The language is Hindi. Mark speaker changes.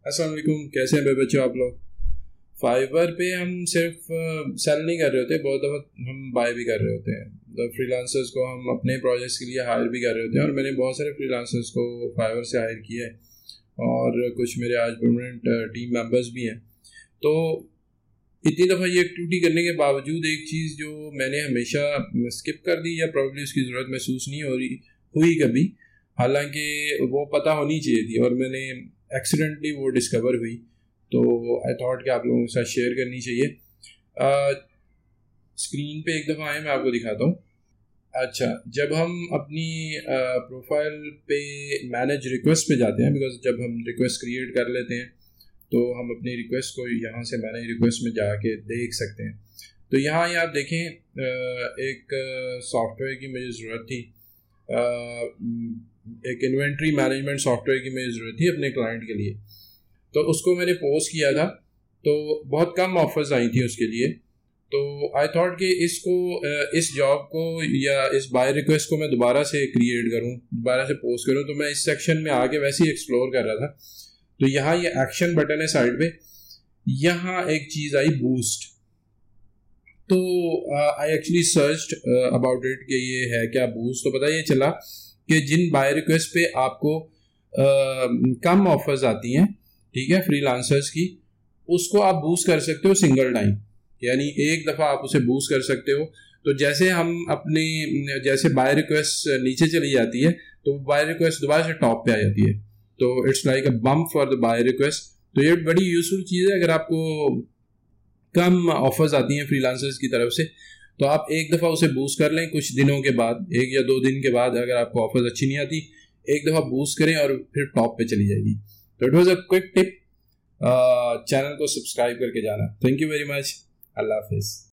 Speaker 1: अस्सलाम वालेकुम, कैसे हैं मेरे बच्चों आप लोग। फाइवर पे हम सिर्फ सेल नहीं कर रहे होते, बहुत दफ़ा हम बाय भी कर रहे होते हैं। तो फ्रीलांसर्स को हम अपने प्रोजेक्ट्स के लिए हायर भी कर रहे होते हैं, और मैंने बहुत सारे फ्रीलांसर्स को फाइवर से हायर किया है और कुछ मेरे आज परमानेंट टीम मेंबर्स भी हैं। तो इतनी दफ़ा ये एक्टिविटी करने के बावजूद एक चीज़ जो मैंने हमेशा स्किप कर दी या प्रॉब्ली उसकी ज़रूरत महसूस नहीं हो रही हुई कभी, हालांकि वो पता होनी चाहिए थी और मैंने एक्सीडेंटली वो डिस्कवर हुई, तो आई थॉट कि आप लोगों के साथ शेयर करनी चाहिए। स्क्रीन पे एक दफ़ा आए, मैं आपको दिखाता हूँ। अच्छा, जब हम अपनी प्रोफाइल पे मैनेज रिक्वेस्ट पे जाते हैं, बिकॉज जब हम रिक्वेस्ट क्रिएट कर लेते हैं तो हम अपनी रिक्वेस्ट को यहाँ से मैनेज रिक्वेस्ट में जाके देख सकते हैं। तो यहाँ ये आप देखें, एक सॉफ्टवेयर की मुझे ज़रूरत थी, एक इन्वेंट्री मैनेजमेंट सॉफ्टवेयर की मुझे ज़रूरत थी अपने क्लाइंट के लिए। तो उसको मैंने पोस्ट किया था, तो बहुत कम ऑफर्स आई थी उसके लिए। तो आई थॉट कि इस जॉब को या इस बाय रिक्वेस्ट को मैं दोबारा से क्रिएट करूं, दोबारा से पोस्ट करूं। तो मैं इस सेक्शन में आके वैसे ही एक्सप्लोर कर रहा था। तो यहाँ ये एक्शन बटन है साइड पे, यहाँ एक चीज़ आई बूस्ट। तो I actually searched about it कि ये है क्या बूस्ट। तो पता ये चला कि जिन बाय रिक्वेस्ट पे आपको कम ऑफर्स आती हैं, ठीक है, फ्रीलांसर्स की, उसको आप बूस्ट कर सकते हो सिंगल टाइम, यानी एक दफ़ा आप उसे बूस्ट कर सकते हो। तो जैसे हम अपनी जैसे बाय रिक्वेस्ट नीचे चली जाती है तो बाय रिक्वेस्ट दोबारा से टॉप पे आ जाती है। तो it's like a bump for the buy request. तो ये बड़ी यूजफुल चीज़ है। अगर आपको कम ऑफर्स आती हैं फ्रीलांसर्स की तरफ से, तो आप एक दफ़ा उसे बूस्ट कर लें। कुछ दिनों के बाद, 1 या 2 दिन के बाद, अगर आपको ऑफर्स अच्छी नहीं आती, एक दफ़ा बूस्ट करें और फिर टॉप पे चली जाएगी। तो it was a quick tip. Channel को सब्सक्राइब करके जाना। Thank you very much. अल्लाह हाफिज़।